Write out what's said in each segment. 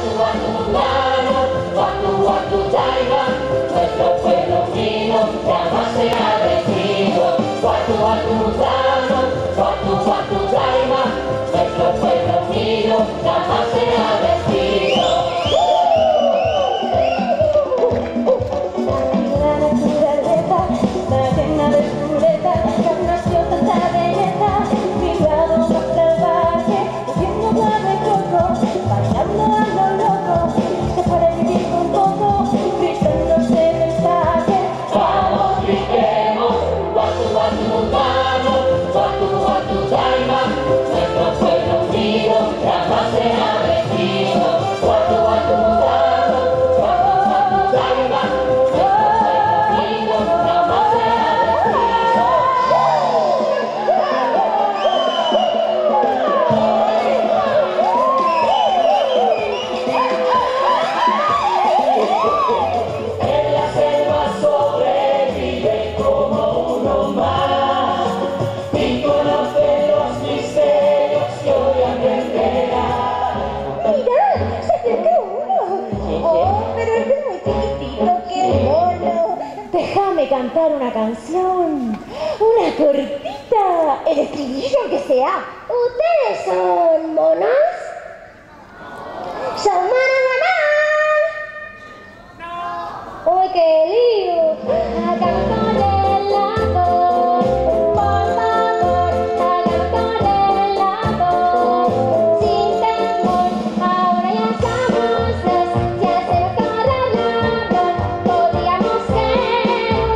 Cantar una canción, una cortita, el estribillo aunque sea. ¿Ustedes son monos? ¿Son monos? ¡No! ¡Uy, qué lío! Hagamos con el amor, por favor, hagamos con el amor, sin temor, ahora ya somos dos, ya hacemos correr la voz, podríamos ser.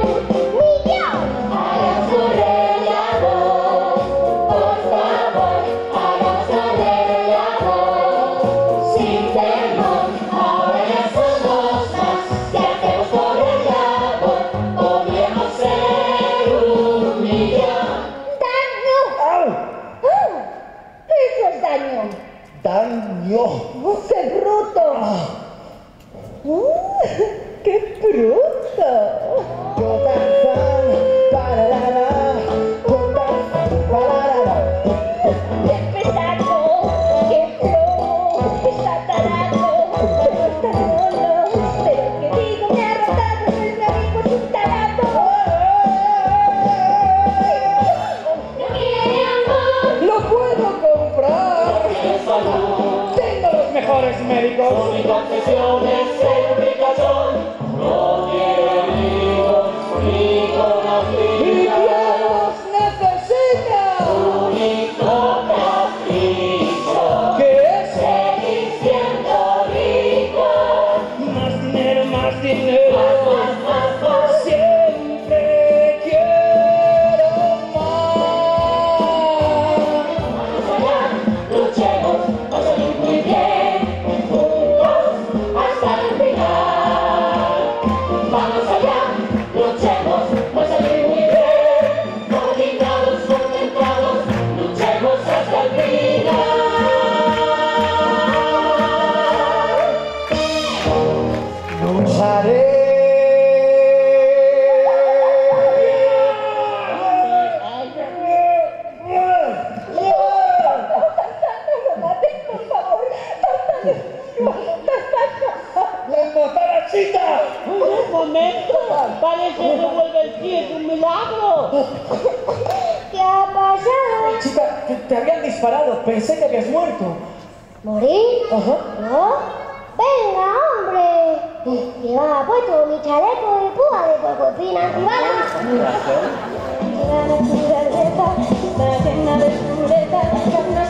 ¡Daño! ¡Qué bruto! ¡Qué bruto! Yo Tarzán, pararara, yo Tarzán, pararara. ¡Qué pesaco! ¡Qué flojo! ¡Está tarado! ¡Pero está solo! ¡Pero que digo me ha rotado! ¡El amigo es un tarado! ¡No quiere amor! ¡Lo puedo comprar! ¡Tengo los mejores médicos! Mi confesión es el ricachón, no quiere amigos, ni con ¡Mi piel los necesita! único capricho, ¿Qué es? seguir siendo rico, Más dinero, más dinero. más. Siempre quiero más. Vamos allá, luchemos, va a salir muy bien, juntos hasta el final. Vamos allá, luchemos, va a salir muy bien, coordinados, concentrados, luchemos hasta el final. Lucharé. ¡La motarachita! Un momento, parece que vuelve el pie, es un milagro. ¿Qué ha pasado? Chica, te habían disparado. Pensé que habías muerto. ¿Morir? Ajá. ¿No? ¡Venga, hombre! Llevaba puesto mi chaleco de púa de porcopina antibala. La naturaleza, la llena de pureza,